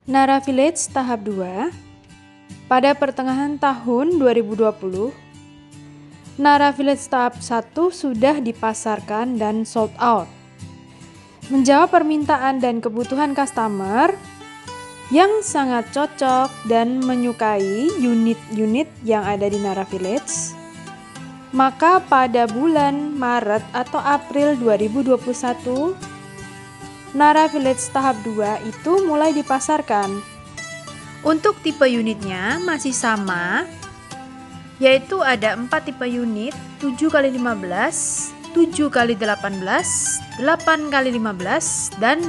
Nara Village tahap 2. Pada pertengahan tahun 2020, Nara Village tahap 1 sudah dipasarkan dan sold out. Menjawab permintaan dan kebutuhan customer yang sangat cocok dan menyukai unit-unit yang ada di Nara Village, maka pada bulan Maret atau April 2021, Nara Village tahap 2 itu mulai dipasarkan. Untuk tipe unitnya masih sama, yaitu ada 4 tipe unit, 7x15, 7x18, 8x15, dan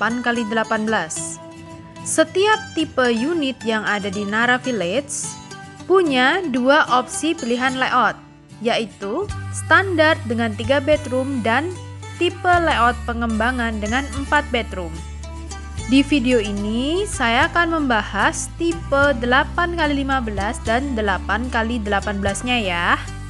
8x18. Setiap tipe unit yang ada di Nara Village punya 2 opsi pilihan layout, yaitu standar dengan 3 bedroom dan tipe layout pengembangan dengan 4 bedroom. Di video ini saya akan membahas tipe 8x15 dan 8x18-nya ya.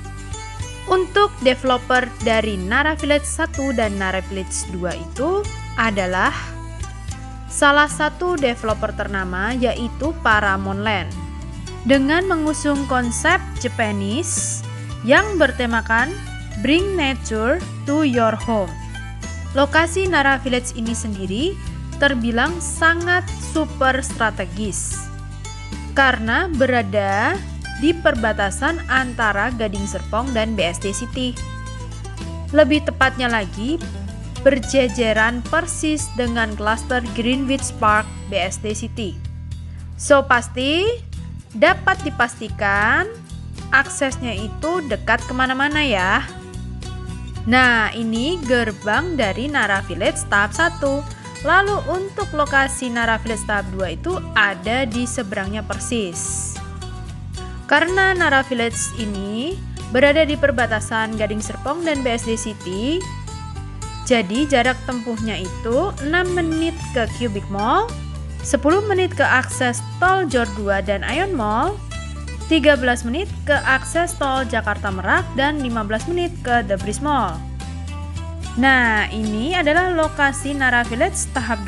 Untuk developer dari Nara Village 1 dan Nara Village 2 itu adalah salah satu developer ternama, yaitu Paramount Land, dengan mengusung konsep Japanese yang bertemakan Bring Nature to Your Home. Lokasi Nara Village ini sendiri terbilang sangat super strategis karena berada di perbatasan antara Gading Serpong dan BSD City. Lebih tepatnya lagi, berjejeran persis dengan klaster Greenwich Park BSD City. So pasti dapat dipastikan aksesnya itu dekat kemana-mana ya. Nah, ini gerbang dari Nara Village tahap 1. Lalu untuk lokasi Nara Village tahap 2 itu ada di seberangnya persis. Karena Nara Village ini berada di perbatasan Gading Serpong dan BSD City, jadi jarak tempuhnya itu 6 menit ke Cubic Mall, 10 menit ke akses tol Jor 2 dan Ion Mall, 13 menit ke akses tol Jakarta Merak, dan 15 menit ke The Bridge Mall. Nah, ini adalah lokasi Nara Village tahap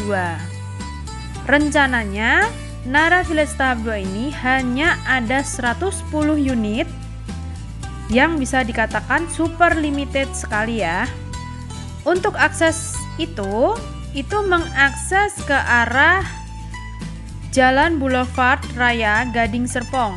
2. Rencananya, Nara Village tahap 2 ini hanya ada 110 unit yang bisa dikatakan super limited sekali ya. Untuk akses itu mengakses ke arah Jalan Boulevard Raya Gading Serpong.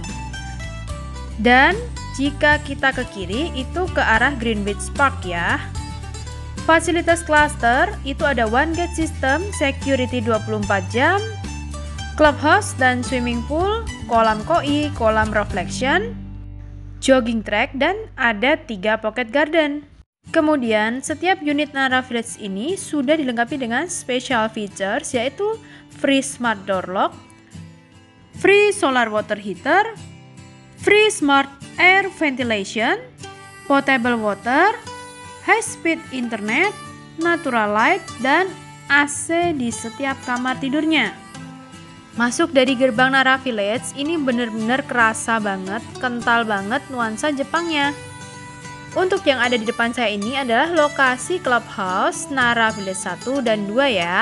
Dan jika kita ke kiri itu ke arah Greenwich Park ya. Fasilitas cluster itu ada one gate system, security 24 jam, clubhouse dan swimming pool, kolam koi, kolam reflection, jogging track, dan ada 3 pocket garden. Kemudian setiap unit Nara Village ini sudah dilengkapi dengan special features, yaitu free smart door lock, free solar water heater, free smart air ventilation, potable water, high-speed internet, natural light, dan AC di setiap kamar tidurnya. Masuk dari gerbang Nara Village ini benar-benar kerasa banget, kental banget nuansa Jepangnya. Untuk yang ada di depan saya ini adalah lokasi clubhouse Nara Village 1 dan 2 ya.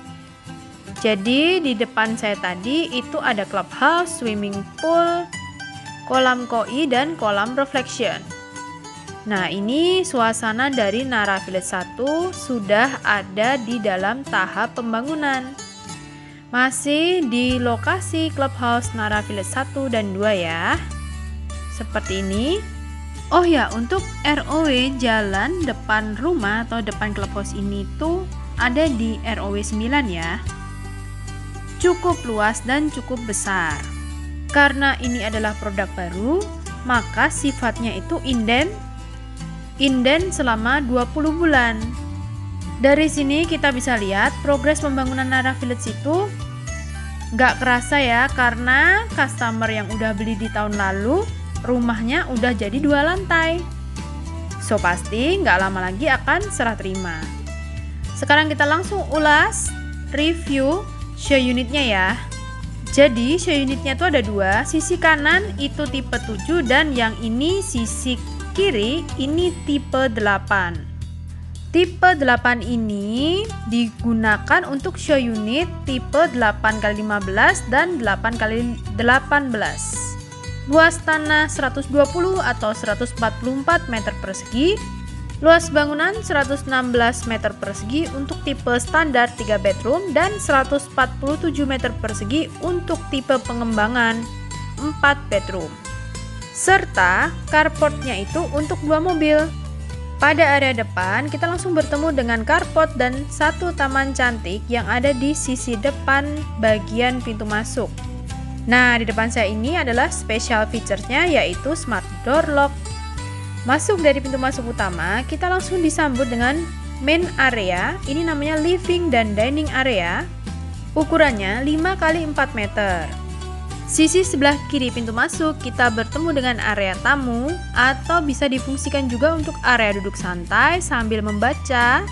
Jadi di depan saya tadi itu ada clubhouse, swimming pool, kolam koi, dan kolam reflection. Nah, ini suasana dari Nara Village 1 sudah ada di dalam tahap pembangunan. Masih di lokasi clubhouse Nara Village 1 dan 2 ya. Seperti ini. Oh ya, untuk ROW jalan depan rumah atau depan clubhouse ini tuh ada di ROW 9 ya. Cukup luas dan cukup besar. Karena ini adalah produk baru, maka sifatnya itu inden selama 20 bulan. Dari sini kita bisa lihat progres pembangunan Nara Village itu gak kerasa ya, karena customer yang udah beli di tahun lalu rumahnya udah jadi 2 lantai. So pasti gak lama lagi akan serah terima. Sekarang kita langsung ulas review show unitnya ya. Jadi show unitnya tuh ada 2, sisi kanan itu tipe 7 dan yang ini sisi kiri ini tipe 8. Tipe 8 ini digunakan untuk show unit tipe 8x15 dan 8x18. Luas tanah 120 atau 144 meter persegi. Luas bangunan 116 meter persegi untuk tipe standar 3 bedroom dan 147 meter persegi untuk tipe pengembangan 4 bedroom. Serta carportnya itu untuk 2 mobil. Pada area depan kita langsung bertemu dengan carport dan satu taman cantik yang ada di sisi depan bagian pintu masuk. Nah, di depan saya ini adalah special feature-nya yaitu smart door lock. Masuk dari pintu masuk utama, kita langsung disambut dengan main area. Ini namanya living dan dining area. Ukurannya 5x4 meter. Sisi sebelah kiri pintu masuk kita bertemu dengan area tamu atau bisa difungsikan juga untuk area duduk santai sambil membaca.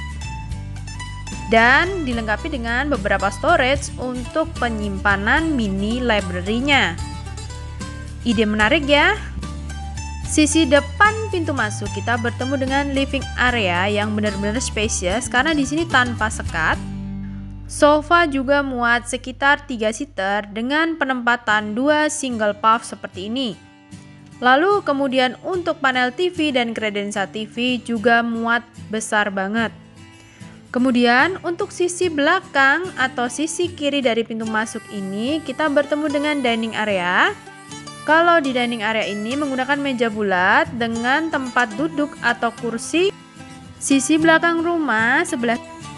Dan dilengkapi dengan beberapa storage untuk penyimpanan mini library-nya. Ide menarik ya. Sisi depan pintu masuk kita bertemu dengan living area yang benar-benar spacious karena di sini tanpa sekat. Sofa juga muat sekitar 3 seater dengan penempatan 2 single puff seperti ini. Lalu kemudian untuk panel TV dan kredensa TV juga muat besar banget. Kemudian untuk sisi belakang atau sisi kiri dari pintu masuk ini kita bertemu dengan dining area. Kalau di dining area ini menggunakan meja bulat dengan tempat duduk atau kursi. Sisi belakang rumah sebelah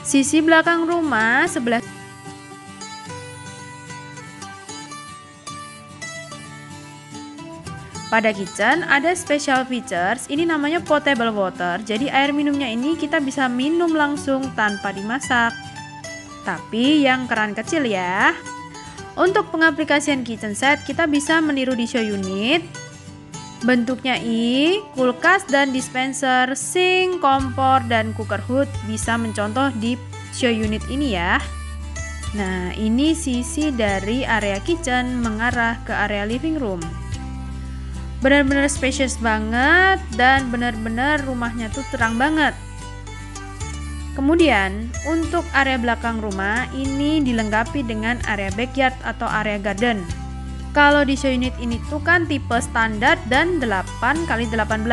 Pada kitchen ada special features, ini namanya potable water. Jadi air minumnya ini kita bisa minum langsung tanpa dimasak. Tapi yang keran kecil ya. Untuk pengaplikasian kitchen set kita bisa meniru di show unit. Bentuknya kulkas dan dispenser, sink, kompor, dan cooker hood bisa mencontoh di show unit ini ya. Nah, ini sisi dari area kitchen mengarah ke area living room. Benar-benar spacious banget dan benar-benar rumahnya tuh terang banget. Kemudian untuk area belakang rumah ini dilengkapi dengan area backyard atau area garden. Kalau di show unit ini tuh kan tipe standar dan 8x18.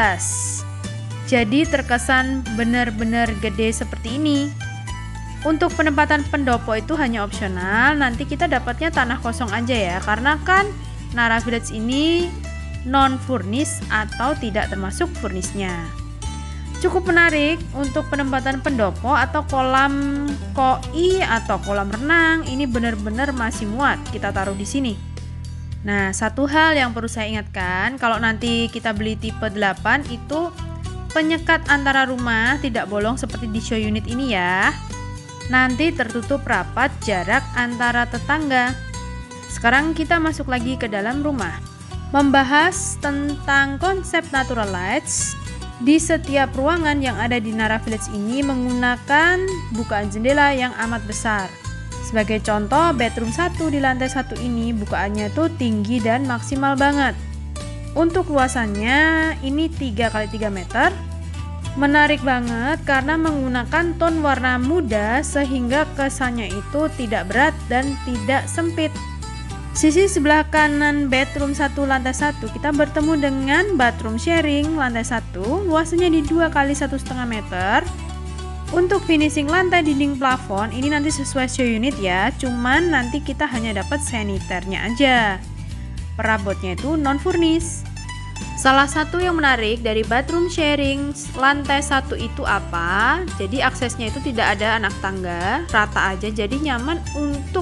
Jadi terkesan benar-benar gede seperti ini. Untuk penempatan pendopo itu hanya opsional, nanti kita dapatnya tanah kosong aja ya, karena kan Nara Village ini non-furnish atau tidak termasuk furnishnya. Cukup menarik untuk penempatan pendopo atau kolam koi atau kolam renang, ini benar-benar masih muat kita taruh di sini. Nah, satu hal yang perlu saya ingatkan, kalau nanti kita beli tipe 8 itu penyekat antara rumah tidak bolong seperti di show unit ini ya. Nanti tertutup rapat jarak antara tetangga. Sekarang kita masuk lagi ke dalam rumah. Membahas tentang konsep natural lights. Di setiap ruangan yang ada di Nara Village ini menggunakan bukaan jendela yang amat besar. Sebagai contoh, bedroom 1 di lantai 1 ini bukaannya tuh tinggi dan maksimal banget. Untuk luasannya ini 3x3 meter. Menarik banget karena menggunakan ton warna muda sehingga kesannya itu tidak berat dan tidak sempit. Sisi sebelah kanan bedroom 1 lantai 1 kita bertemu dengan bathroom sharing lantai 1, luasannya di 2x1,5 meter. Untuk finishing lantai dinding plafon ini nanti sesuai show unit ya, cuman nanti kita hanya dapat saniternya aja. Perabotnya itu non furnish. Salah satu yang menarik dari bathroom sharing lantai 1 itu apa? Jadi aksesnya itu tidak ada anak tangga, rata aja, jadi nyaman untuk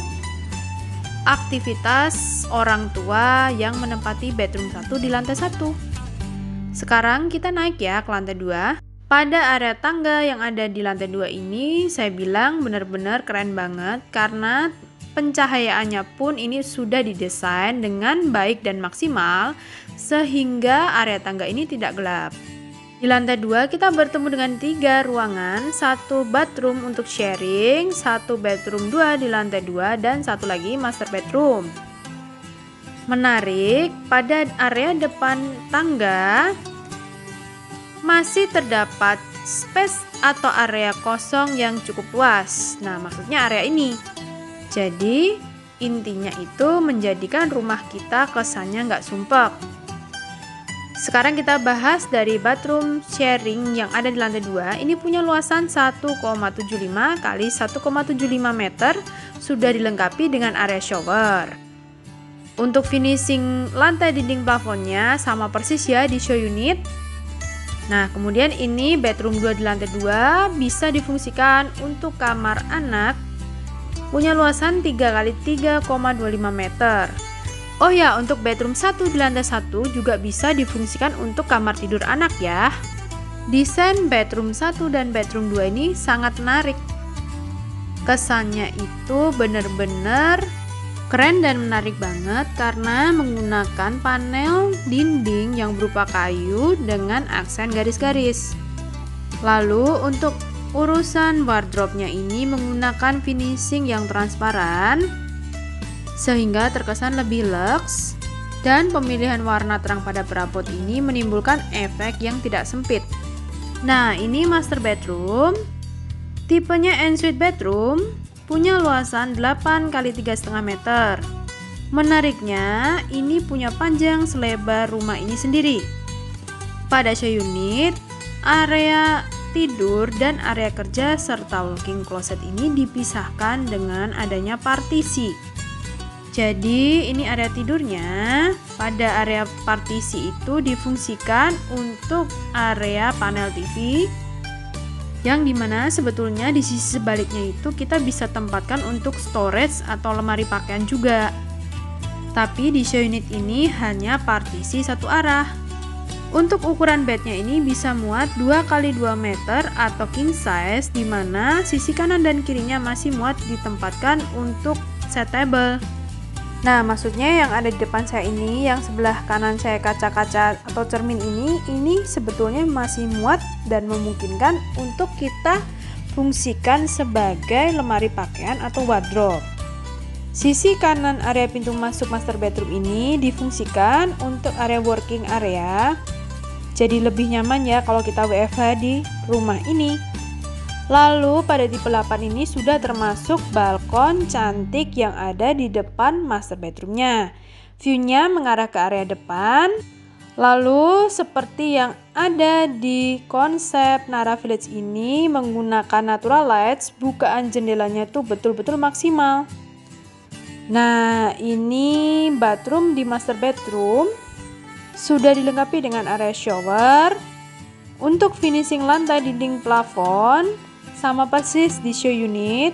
aktivitas orang tua yang menempati bedroom 1 di lantai 1. Sekarang kita naik ya ke lantai 2. Pada area tangga yang ada di lantai 2 ini saya bilang benar-benar keren banget karena pencahayaannya pun ini sudah didesain dengan baik dan maksimal sehingga area tangga ini tidak gelap. Di lantai 2 kita bertemu dengan 3 ruangan, 1 bathroom untuk sharing, 1 bedroom 2 di lantai 2, dan 1 lagi master bedroom. Menarik, pada area depan tangga masih terdapat space atau area kosong yang cukup luas. Nah, maksudnya area ini. Jadi, intinya itu menjadikan rumah kita kesannya nggak sumpek. Sekarang kita bahas dari bathroom sharing yang ada di lantai 2. Ini punya luasan 1,75 kali 1,75 meter, sudah dilengkapi dengan area shower. Untuk finishing lantai dinding plafonnya sama persis ya di show unit. Nah, kemudian ini bedroom 2 di lantai 2 bisa difungsikan untuk kamar anak, punya luasan 3 kali 3,25 meter. Oh ya, untuk bedroom 1 di lantai 1 juga bisa difungsikan untuk kamar tidur anak ya. Desain bedroom 1 dan bedroom 2 ini sangat menarik. Kesannya itu benar-benar keren dan menarik banget karena menggunakan panel dinding yang berupa kayu dengan aksen garis-garis. Lalu untuk urusan wardrobe-nya ini menggunakan finishing yang transparan sehingga terkesan lebih luxe, dan pemilihan warna terang pada perabot ini menimbulkan efek yang tidak sempit. Nah, ini master bedroom. Tipenya ensuite bedroom, punya luasan 8 kali 3,5 meter. Menariknya, ini punya panjang selebar rumah ini sendiri. Pada show unit, area tidur dan area kerja serta walk-in closet ini dipisahkan dengan adanya partisi. Jadi, ini area tidurnya. Pada area partisi itu difungsikan untuk area panel TV, yang dimana sebetulnya di sisi sebaliknya itu kita bisa tempatkan untuk storage atau lemari pakaian juga. Tapi di show unit ini hanya partisi satu arah. Untuk ukuran bednya ini bisa muat 2 kali 2 meter atau king size, dimana sisi kanan dan kirinya masih muat ditempatkan untuk set table. Nah, maksudnya yang ada di depan saya ini, yang sebelah kanan saya kaca-kaca atau cermin ini sebetulnya masih muat dan memungkinkan untuk kita fungsikan sebagai lemari pakaian atau wardrobe. Sisi kanan area pintu masuk master bedroom ini difungsikan untuk area working area. Jadi lebih nyaman ya kalau kita WFH di rumah ini. Lalu pada tipe 8 ini sudah termasuk balkon cantik yang ada di depan master bedroomnya. View-nya mengarah ke area depan. Lalu seperti yang ada di konsep Nara Village ini menggunakan natural lights, bukaan jendelanya tuh betul-betul maksimal. Nah, ini bathroom di master bedroom sudah dilengkapi dengan area shower. Untuk finishing lantai dinding plafon sama persis di show unit.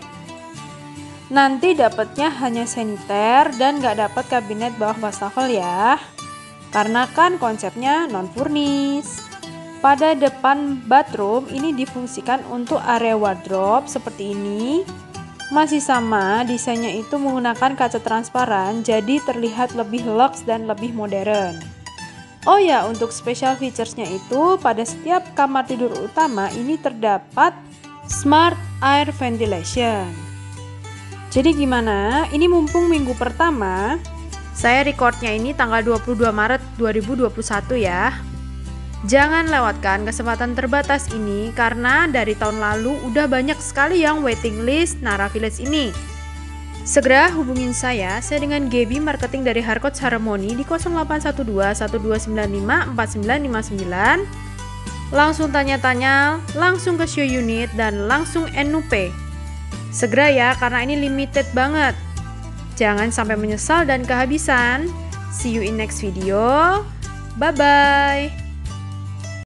Nanti dapatnya hanya saniter dan gak dapat kabinet bawah wastafel ya, karena kan konsepnya non furnish. Pada depan bathroom ini difungsikan untuk area wardrobe seperti ini. Masih sama, desainnya itu menggunakan kaca transparan, jadi terlihat lebih luxe dan lebih modern. Oh ya, untuk special features-nya itu pada setiap kamar tidur utama ini terdapat smart air ventilation. Jadi gimana? Ini mumpung minggu pertama, saya recordnya ini tanggal 22 Maret 2021 ya. Jangan lewatkan kesempatan terbatas ini karena dari tahun lalu udah banyak sekali yang waiting list Nara Village ini. Segera hubungin saya dengan Gaby Marketing dari Harcourt Harmony di 0812 1295 4959. Langsung tanya-tanya, langsung ke show unit dan langsung NUP. Segera ya, karena ini limited banget. Jangan sampai menyesal dan kehabisan. See you in next video. Bye-bye.